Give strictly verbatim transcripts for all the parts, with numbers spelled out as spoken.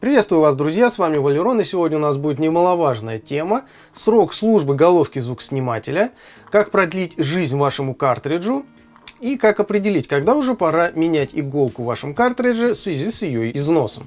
Приветствую вас, друзья, с вами Валерон, и сегодня у нас будет немаловажная тема – срок службы головки звукоснимателя, как продлить жизнь вашему картриджу и как определить, когда уже пора менять иголку в вашем картридже в связи с ее износом.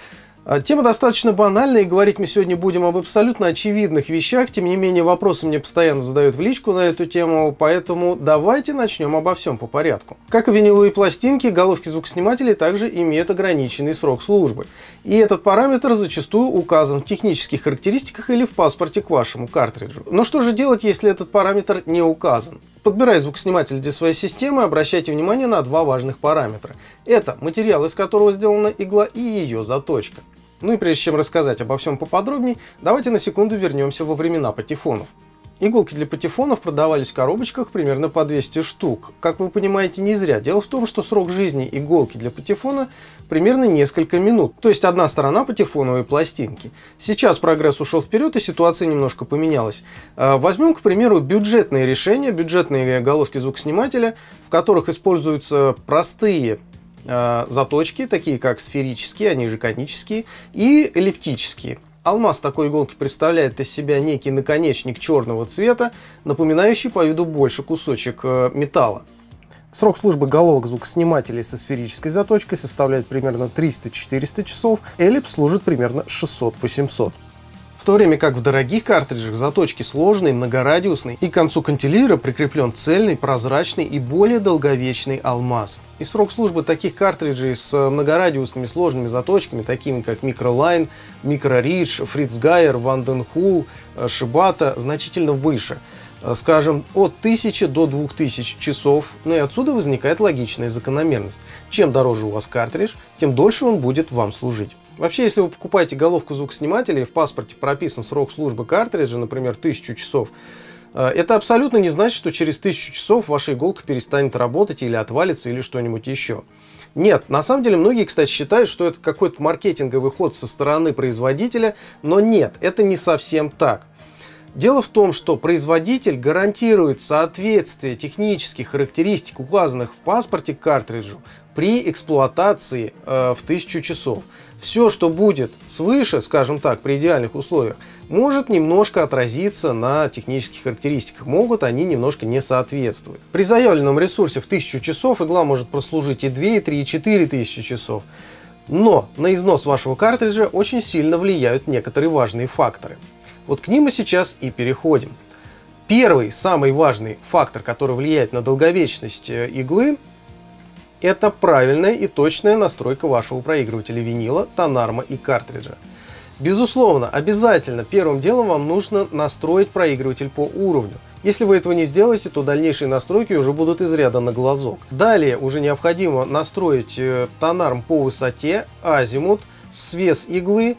Тема достаточно банальная, и говорить мы сегодня будем об абсолютно очевидных вещах. Тем не менее, вопросы мне постоянно задают в личку на эту тему, поэтому давайте начнем обо всем по порядку. Как и виниловые пластинки, головки звукоснимателей также имеют ограниченный срок службы. И этот параметр зачастую указан в технических характеристиках или в паспорте к вашему картриджу. Но что же делать, если этот параметр не указан? Подбирая звукосниматель для своей системы, обращайте внимание на два важных параметра. Это материал, из которого сделана игла, и ее заточка. Ну и прежде чем рассказать обо всем поподробнее, давайте на секунду вернемся во времена патефонов. Иголки для патефонов продавались в коробочках примерно по двести штук. Как вы понимаете, не зря. Дело в том, что срок жизни иголки для патефона примерно несколько минут. То есть одна сторона патефоновой пластинки. Сейчас прогресс ушел вперед, и ситуация немножко поменялась. Возьмем, к примеру, бюджетные решения, бюджетные головки звукоснимателя, в которых используются простые заточки, такие как сферические, они же конические, и эллиптические. Алмаз такой иголки представляет из себя некий наконечник черного цвета, напоминающий по виду больше кусочек металла. Срок службы головок звукоснимателей со сферической заточкой составляет примерно триста-четыреста часов, эллипс служит примерно шестьсот-восемьсот. В то время как в дорогих картриджах заточки сложные, многорадиусные, и к концу кантилевра прикреплен цельный, прозрачный и более долговечный алмаз. И срок службы таких картриджей с многорадиусными сложными заточками, такими как Microline, Micro-Ridge, Fritz Geier, Vandenhoel, Shibata, значительно выше. Скажем, от тысячи до двух тысяч часов. Ну и отсюда возникает логичная закономерность. Чем дороже у вас картридж, тем дольше он будет вам служить. Вообще, если вы покупаете головку звукоснимателя и в паспорте прописан срок службы картриджа, например, тысячу часов, это абсолютно не значит, что через тысячу часов ваша иголка перестанет работать или отвалится или что-нибудь еще. Нет, на самом деле многие, кстати, считают, что это какой-то маркетинговый ход со стороны производителя, но нет, это не совсем так. Дело в том, что производитель гарантирует соответствие технических характеристик, указанных в паспорте к картриджу, при эксплуатации э, в тысячу часов. Все, что будет свыше, скажем так, при идеальных условиях, может немножко отразиться на технических характеристиках. Могут они немножко не соответствовать. При заявленном ресурсе в тысячу часов игла может прослужить и две, и три, и четыре тысячи часов. Но на износ вашего картриджа очень сильно влияют некоторые важные факторы. Вот к ним мы сейчас и переходим. Первый, самый важный фактор, который влияет на долговечность иглы, это правильная и точная настройка вашего проигрывателя винила, тонарма и картриджа. Безусловно, обязательно первым делом вам нужно настроить проигрыватель по уровню. Если вы этого не сделаете, то дальнейшие настройки уже будут из ряда на глазок. Далее уже необходимо настроить тонарм по высоте, азимут, свес иглы,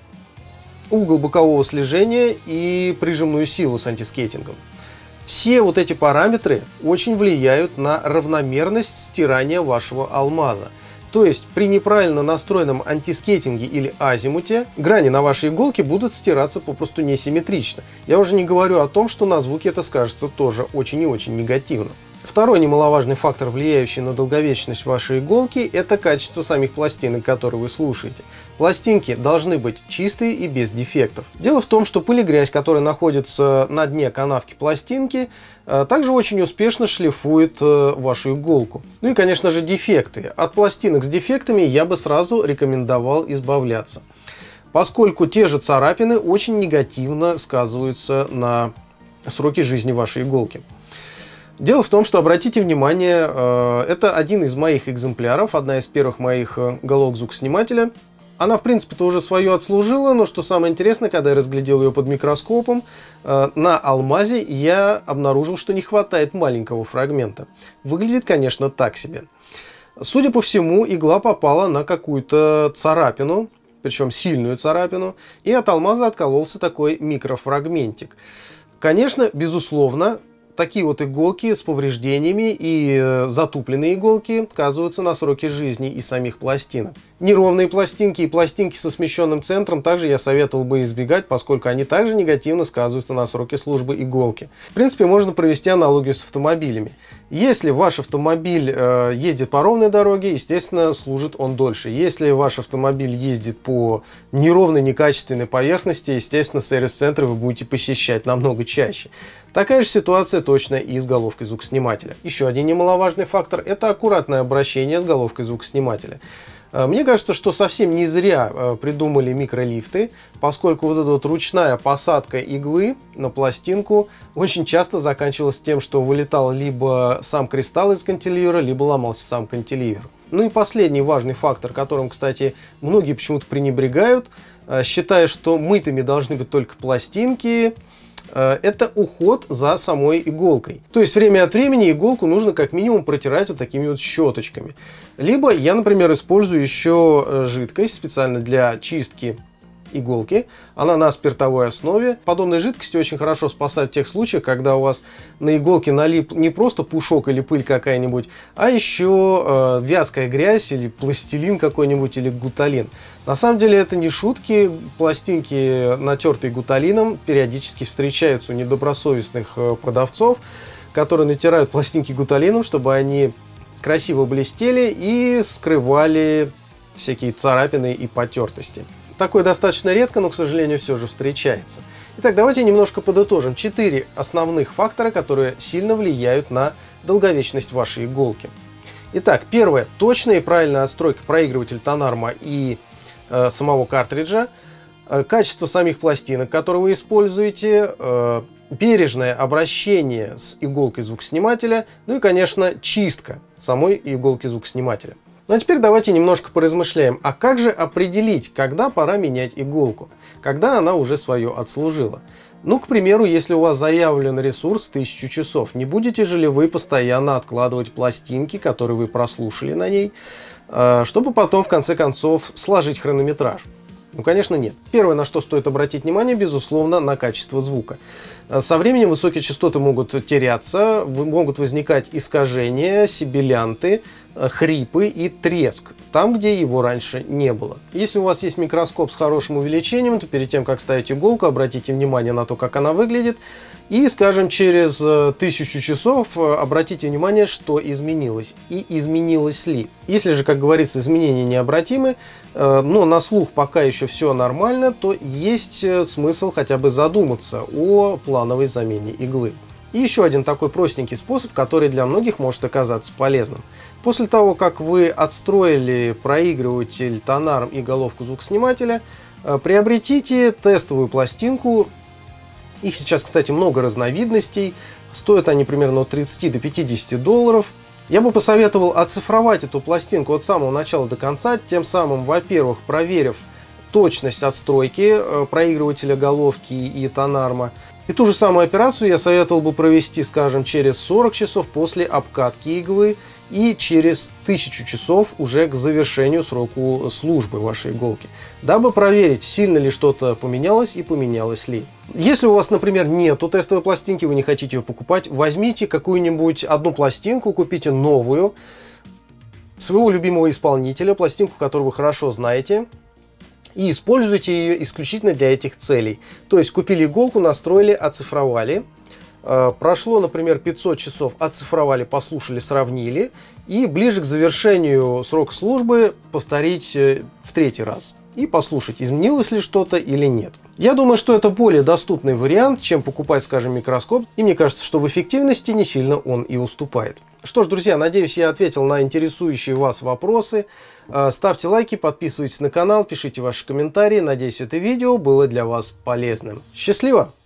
угол бокового слежения и прижимную силу с антискейтингом. Все вот эти параметры очень влияют на равномерность стирания вашего алмаза. То есть при неправильно настроенном антискейтинге или азимуте грани на вашей иголке будут стираться попросту несимметрично. Я уже не говорю о том, что на звуке это скажется тоже очень и очень негативно. Второй немаловажный фактор, влияющий на долговечность вашей иголки, это качество самих пластинок, которые вы слушаете. Пластинки должны быть чистые и без дефектов. Дело в том, что пыль и грязь, которая находится на дне канавки пластинки, также очень успешно шлифует вашу иголку. Ну и, конечно же, дефекты. От пластинок с дефектами я бы сразу рекомендовал избавляться, поскольку те же царапины очень негативно сказываются на сроке жизни вашей иголки. Дело в том, что, обратите внимание, это один из моих экземпляров, одна из первых моих головок звукоснимателя. Она, в принципе-то, уже свое отслужила, но что самое интересное, когда я разглядел ее под микроскопом, на алмазе я обнаружил, что не хватает маленького фрагмента. Выглядит, конечно, так себе. Судя по всему, игла попала на какую-то царапину, причем сильную царапину, и от алмаза откололся такой микрофрагментик. Конечно, безусловно, такие вот иголки с повреждениями и затупленные иголки сказываются на сроке жизни и самих пластинок. Неровные пластинки и пластинки со смещенным центром также я советовал бы избегать, поскольку они также негативно сказываются на сроке службы иголки. В принципе, можно провести аналогию с автомобилями. Если ваш автомобиль э, ездит по ровной дороге, естественно, служит он дольше. Если ваш автомобиль ездит по неровной, некачественной поверхности, естественно, сервис-центры вы будете посещать намного чаще. Такая же ситуация точно и с головкой звукоснимателя. Еще один немаловажный фактор – это аккуратное обращение с головкой звукоснимателя. Мне кажется, что совсем не зря придумали микролифты, поскольку вот эта вот ручная посадка иглы на пластинку очень часто заканчивалась тем, что вылетал либо сам кристалл из кантилевера, либо ломался сам кантилевер. Ну и последний важный фактор, которым, кстати, многие почему-то пренебрегают, считая, что мытыми должны быть только пластинки, это уход за самой иголкой. То есть время от времени иголку нужно как минимум протирать вот такими вот щеточками. Либо я, например, использую еще жидкость специально для чистки иголки. Она на спиртовой основе. Подобные жидкости очень хорошо спасают в тех случаях, когда у вас на иголке налип не просто пушок или пыль какая-нибудь, а еще э, вязкая грязь или пластилин какой-нибудь или гуталин. На самом деле это не шутки. Пластинки, натертые гуталином, периодически встречаются у недобросовестных э, продавцов, которые натирают пластинки гуталином, чтобы они красиво блестели и скрывали всякие царапины и потертости. Такое достаточно редко, но, к сожалению, все же встречается. Итак, давайте немножко подытожим. Четыре основных фактора, которые сильно влияют на долговечность вашей иголки. Итак, первое. Точная и правильная отстройка проигрывателя Tonarma и э, самого картриджа. Э, качество самих пластинок, которые вы используете. Э, бережное обращение с иголкой звукоснимателя. Ну и, конечно, чистка самой иголки звукоснимателя. Ну а теперь давайте немножко поразмышляем, а как же определить, когда пора менять иголку, когда она уже свое отслужила. Ну, к примеру, если у вас заявлен ресурс в тысячу часов, не будете же ли вы постоянно откладывать пластинки, которые вы прослушали на ней, чтобы потом в конце концов сложить хронометраж? Ну, конечно, нет. Первое, на что стоит обратить внимание, безусловно, на качество звука. Со временем высокие частоты могут теряться, могут возникать искажения, сибилянты, хрипы и треск, там, где его раньше не было. Если у вас есть микроскоп с хорошим увеличением, то перед тем, как ставить иголку, обратите внимание на то, как она выглядит, и, скажем, через тысячу часов обратите внимание, что изменилось и изменилось ли. Если же, как говорится, изменения необратимы, но на слух пока еще все нормально, то есть смысл хотя бы задуматься о плановой замене иглы. И еще один такой простенький способ, который для многих может оказаться полезным. После того, как вы отстроили проигрыватель Tonarm и головку звукоснимателя, приобретите тестовую пластинку. Их сейчас, кстати, много разновидностей. Стоят они примерно от тридцати до пятидесяти долларов. Я бы посоветовал оцифровать эту пластинку от самого начала до конца, тем самым, во-первых, проверив точность отстройки проигрывателя головки и Tonarm. И ту же самую операцию я советовал бы провести, скажем, через сорок часов после обкатки иглы и через тысячу часов уже к завершению сроку службы вашей иголки, дабы проверить, сильно ли что-то поменялось и поменялось ли. Если у вас, например, нету тестовой пластинки, вы не хотите ее покупать, возьмите какую-нибудь одну пластинку, купите новую, своего любимого исполнителя, пластинку, которую вы хорошо знаете, и используйте ее исключительно для этих целей. То есть купили иголку, настроили, оцифровали. Прошло, например, пятьсот часов, оцифровали, послушали, сравнили. И ближе к завершению срока службы повторить в третий раз. И послушать, изменилось ли что-то или нет. Я думаю, что это более доступный вариант, чем покупать, скажем, микроскоп. И мне кажется, что в эффективности не сильно он и уступает. Что ж, друзья, надеюсь, я ответил на интересующие вас вопросы. Ставьте лайки, подписывайтесь на канал, пишите ваши комментарии. Надеюсь, это видео было для вас полезным. Счастливо!